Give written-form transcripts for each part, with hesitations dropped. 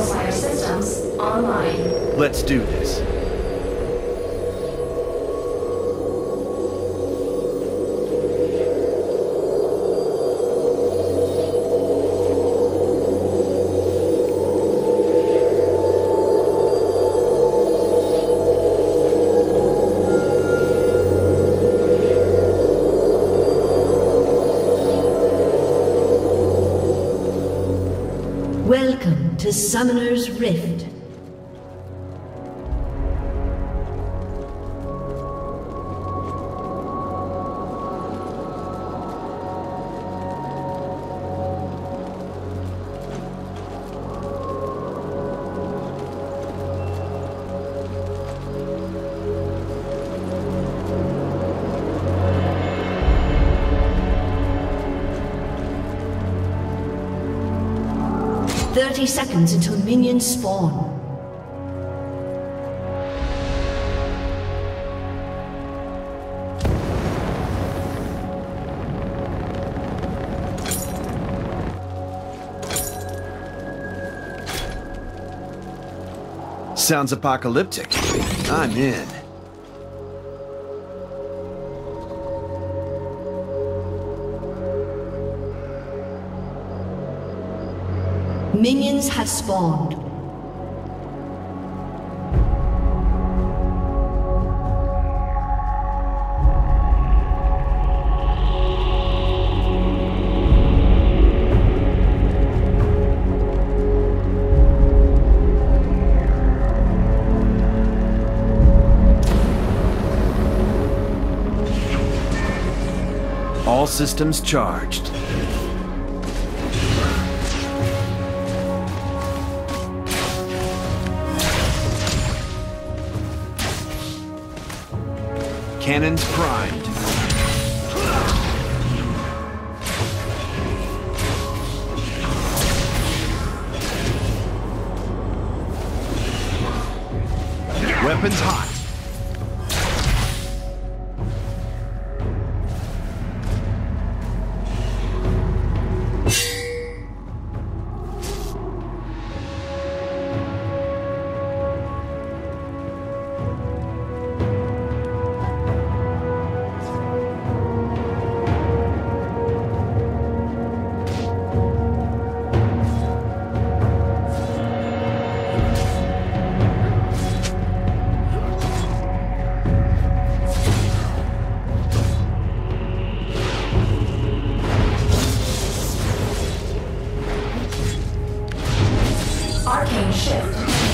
Pulsefire systems online. Let's do this. Welcome to Summoner's Rift. Seconds until minions spawn. Sounds apocalyptic. I'm in. Minions have spawned. All systems charged. Cannons primed. Weapons hot. Arcane shift.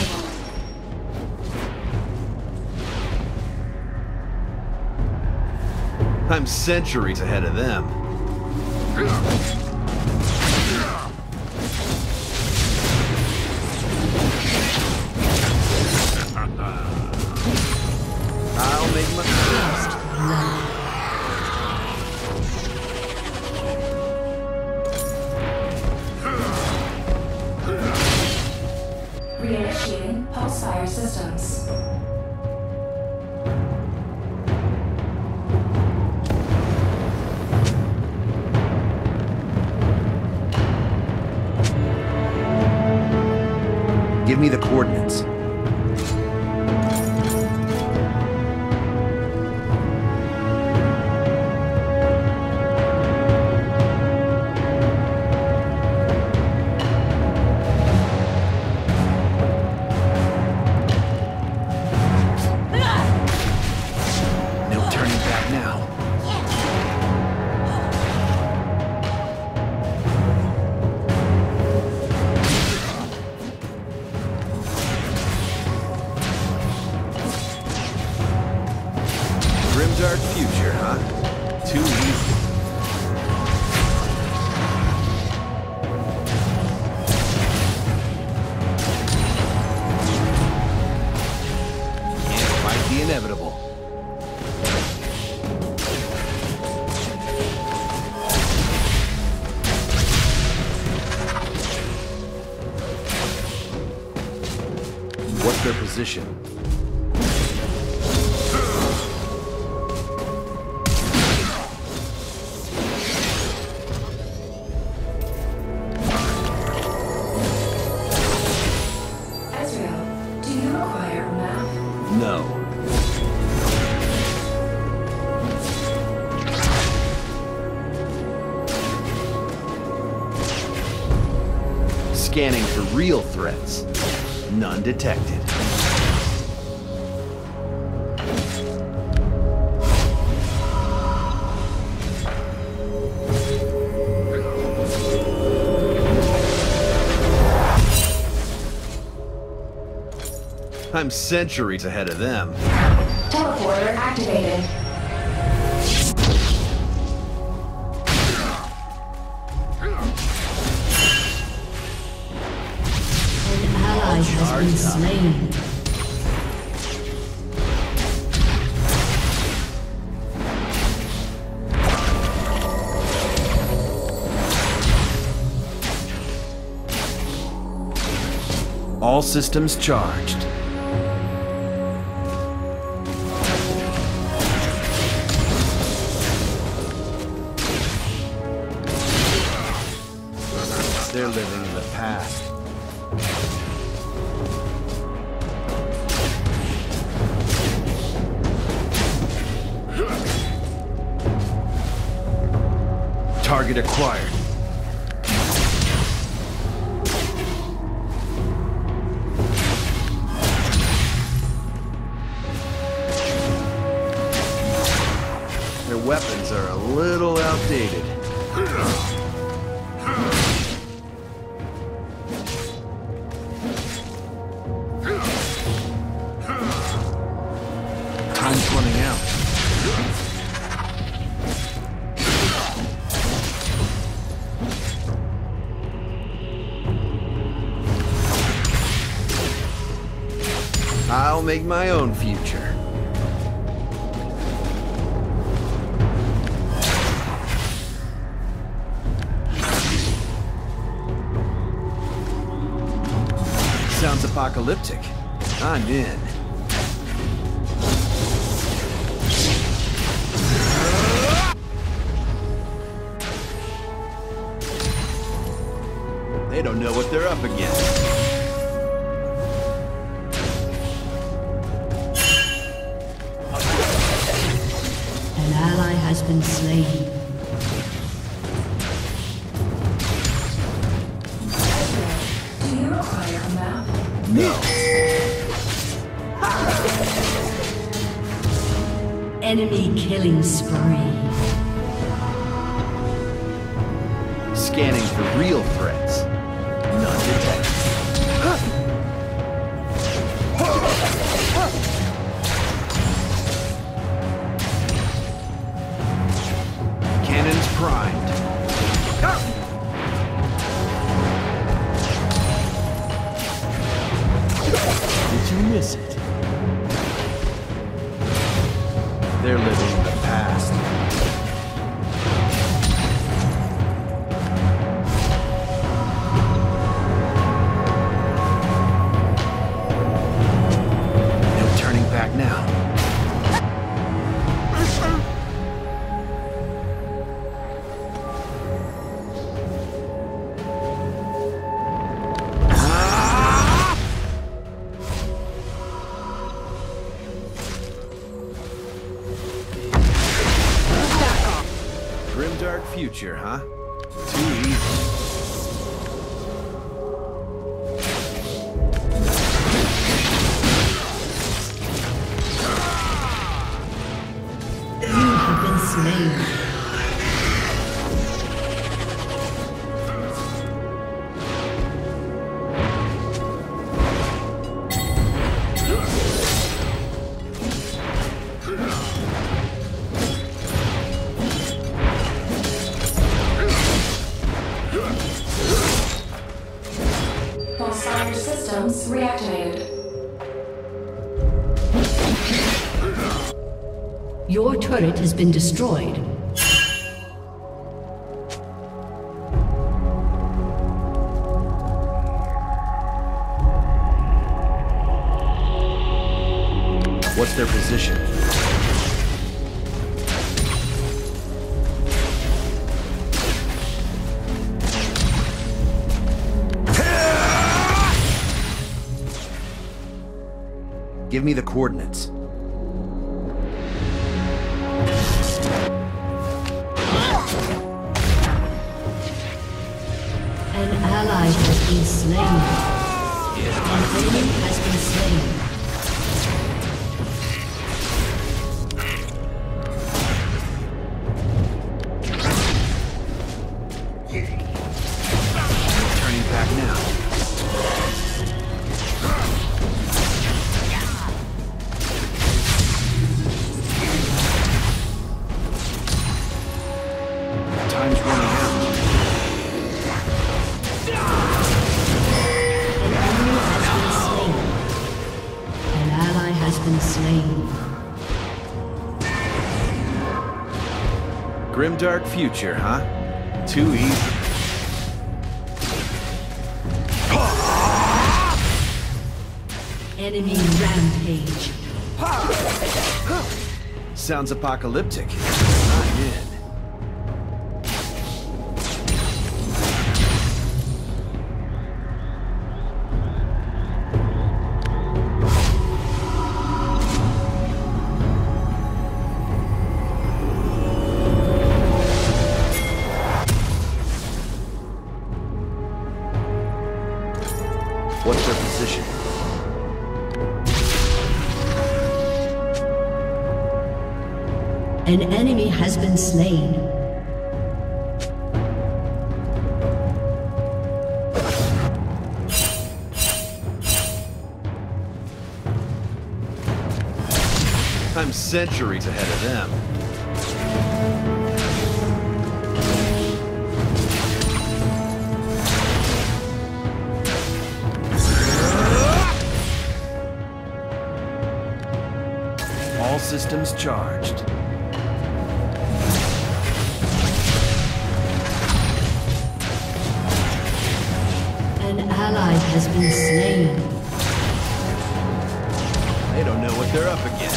I'm centuries ahead of them. I'll make my first. Reinitiating Pulsefire systems. Give me the coordinates. No turning back now. Grimdark future, huh? Too easy. Can't fight the inevitable. What's their position? Scanning for real threats. None detected. I'm centuries ahead of them. Teleporter activated. An ally has been slain. All systems charged. They're living in the past. Target acquired. Their weapons are a little outdated. Time's running out. I'll make my own future. Sounds apocalyptic. I'm in. They don't know what they're up against. An ally has been slain. Do you require a map? No. Enemy killing spree. Scanning for real threats. None detected. Cannons primed. Did you miss it? They're living in the past. No turning back now. Grimdark future, huh? Too easy. You have been slain. Pulsar systems reactivated. Your turret has been destroyed. What's their position? Give me the coordinates. An ally has been slain. An enemy has been slain. Turning back now. Time's running out. An ally has been slain. Grimdark future, huh? Too easy. Enemy rampage. Sounds apocalyptic. I'm in. What's their position? An enemy has been slain. I'm centuries ahead of them. All systems charged. An ally has been slain. They don't know what they're up against.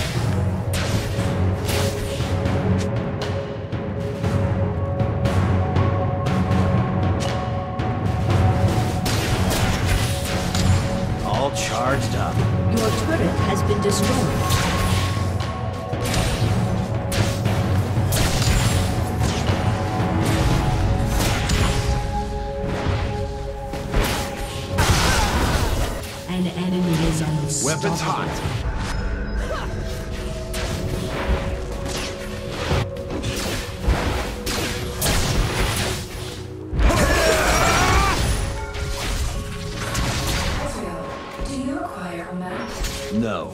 All charged up. Your turret has been destroyed. An enemy is unstoppable. Weapons hot. Ezreal, do you require a map? No.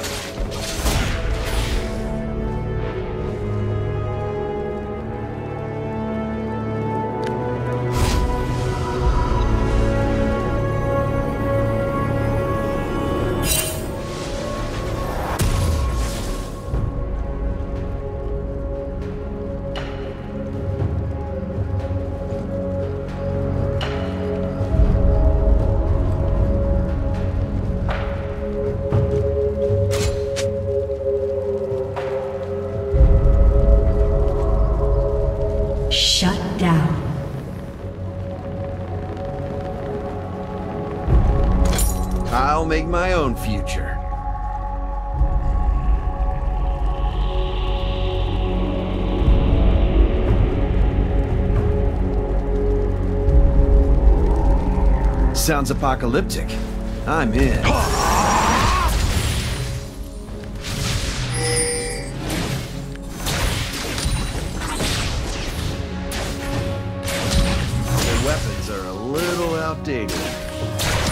Shut down. I'll make my own future. Sounds apocalyptic. I'm in. Their weapons are a little outdated.